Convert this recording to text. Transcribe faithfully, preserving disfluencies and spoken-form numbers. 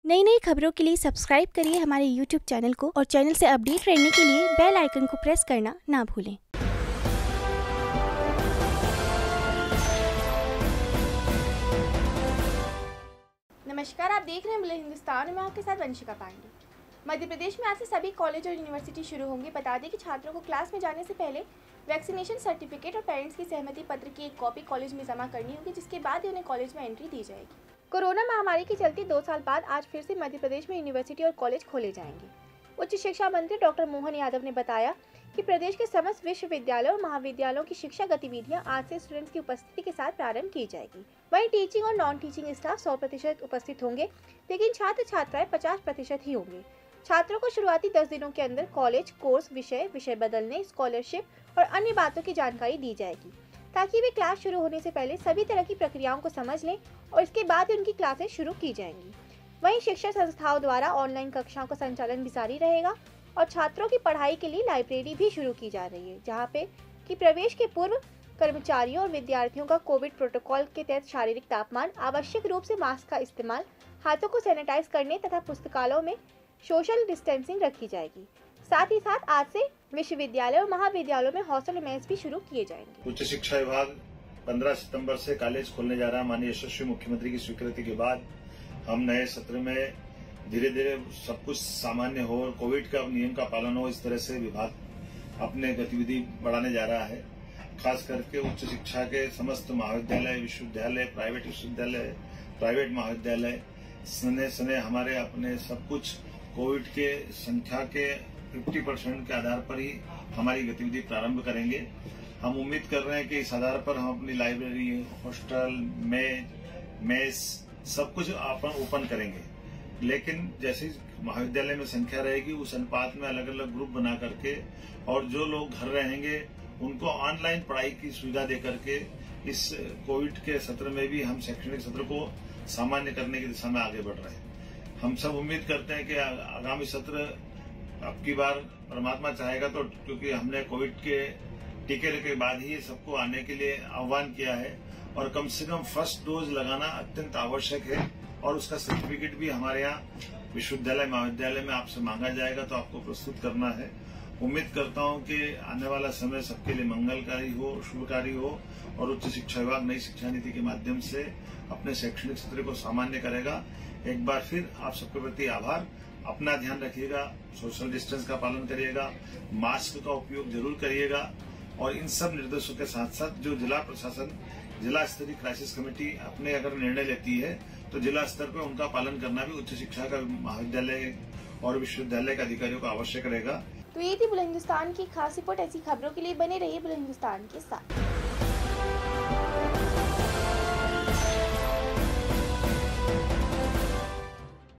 नई नई खबरों के लिए सब्सक्राइब करिए हमारे यूट्यूब चैनल को और चैनल से अपडेट रहने के लिए बेल आइकन को प्रेस करना ना भूलें। नमस्कार, आप देख रहे हैं बुलेटिन हिंदुस्तान में आपके साथ वंशिका पांडे। मध्य प्रदेश में आज से सभी कॉलेज और यूनिवर्सिटी शुरू होंगे। बता दें कि छात्रों को क्लास में जाने से पहले वैक्सीनेशन सर्टिफिकेट और पेरेंट्स की सहमति पत्र की एक कॉपी कॉलेज में जमा करनी होगी, जिसके बाद ही उन्हें कॉलेज में एंट्री दी जाएगी। कोरोना महामारी के चलते दो साल बाद आज फिर से मध्य प्रदेश में यूनिवर्सिटी और कॉलेज खोले जाएंगे। उच्च शिक्षा मंत्री डॉक्टर मोहन यादव ने बताया कि प्रदेश के समस्त विश्वविद्यालयों और महाविद्यालयों की शिक्षा गतिविधियां आज से स्टूडेंट्स की उपस्थिति के साथ प्रारंभ की जाएगी। वहीं टीचिंग और नॉन टीचिंग स्टाफ सौ प्रतिशत उपस्थित होंगे, लेकिन छात्र छात्राएं पचास प्रतिशत ही होंगे। छात्रों को शुरुआती दस दिनों के अंदर कॉलेज, कोर्स, विषय विषय बदलने, स्कॉलरशिप और अन्य बातों की जानकारी दी जाएगी, ताकि वे क्लास शुरू होने से पहले सभी तरह की प्रक्रियाओं को समझ लें और इसके बाद ही उनकी क्लासेस शुरू की जाएंगी। वहीं शिक्षा संस्थाओं द्वारा ऑनलाइन कक्षाओं का संचालन भी जारी रहेगा और छात्रों की पढ़ाई के लिए लाइब्रेरी भी शुरू की जा रही है, जहां पे कि प्रवेश के पूर्व कर्मचारियों और विद्यार्थियों का कोविड प्रोटोकॉल के तहत शारीरिक तापमान, आवश्यक रूप से मास्क का इस्तेमाल, हाथों को सैनिटाइज करने तथा पुस्तकालयों में सोशल डिस्टेंसिंग रखी जाएगी। साथ ही साथ आज से विश्वविद्यालय और महाविद्यालयों में हॉस्टल मेस भी शुरू किए जाएंगे। उच्च शिक्षा विभाग पंद्रह सितंबर से कॉलेज खोलने जा रहा है। माननीय यशस्वी मुख्यमंत्री की स्वीकृति के बाद हम नए सत्र में धीरे धीरे सब कुछ सामान्य हो, कोविड का नियम का पालन हो, इस तरह से विभाग अपने गतिविधि बढ़ाने जा रहा है। खास करके उच्च शिक्षा के समस्त महाविद्यालय, विश्वविद्यालय, प्राइवेट विश्वविद्यालय, प्राइवेट महाविद्यालय सने सने हमारे अपने सब कुछ कोविड के संख्या के पचास परसेंट के आधार पर ही हमारी गतिविधि प्रारंभ करेंगे। हम उम्मीद कर रहे हैं कि इस आधार पर हम अपनी लाइब्रेरी, हॉस्टल, मेज, मेस सब कुछ अपन ओपन करेंगे। लेकिन जैसे महाविद्यालय में संख्या रहेगी उस अनुपात में अलग अलग ग्रुप बना करके और जो लोग घर रहेंगे उनको ऑनलाइन पढ़ाई की सुविधा दे करके इस कोविड के सत्र में भी हम शैक्षणिक सत्र को सामान्य करने की दिशा में आगे बढ़ रहे हैं। हम सब उम्मीद करते हैं कि आगामी सत्र अब की बार परमात्मा चाहेगा तो, क्योंकि हमने कोविड के टीके के बाद ही सबको आने के लिए आह्वान किया है और कम से कम फर्स्ट डोज लगाना अत्यंत आवश्यक है और उसका सर्टिफिकेट भी हमारे यहाँ विश्वविद्यालय, महाविद्यालय में आपसे मांगा जाएगा, तो आपको प्रस्तुत करना है। उम्मीद करता हूं कि आने वाला समय सबके लिए मंगलकारी हो, शुभकारी हो और उच्च शिक्षा विभाग नई शिक्षा नीति के माध्यम से अपने शैक्षणिक सत्र को सामान्य करेगा। एक बार फिर आप सबके प्रति आभार। अपना ध्यान रखिएगा, सोशल डिस्टेंस का पालन करिएगा, मास्क का उपयोग जरूर करिएगा और इन सब निर्देशों के साथ साथ जो जिला प्रशासन, जिला स्तरीय क्राइसिस कमेटी अपने अगर निर्णय लेती है तो जिला स्तर पर उनका पालन करना भी उच्च शिक्षा का महाविद्यालय और विश्वविद्यालय के अधिकारियों को आवश्यक रहेगा। तो ये थी बुलेटिन हिंदुस्तान की खास रिपोर्ट। ऐसी खबरों के लिए बने रहिए बुलेटिन हिंदुस्तान के साथ।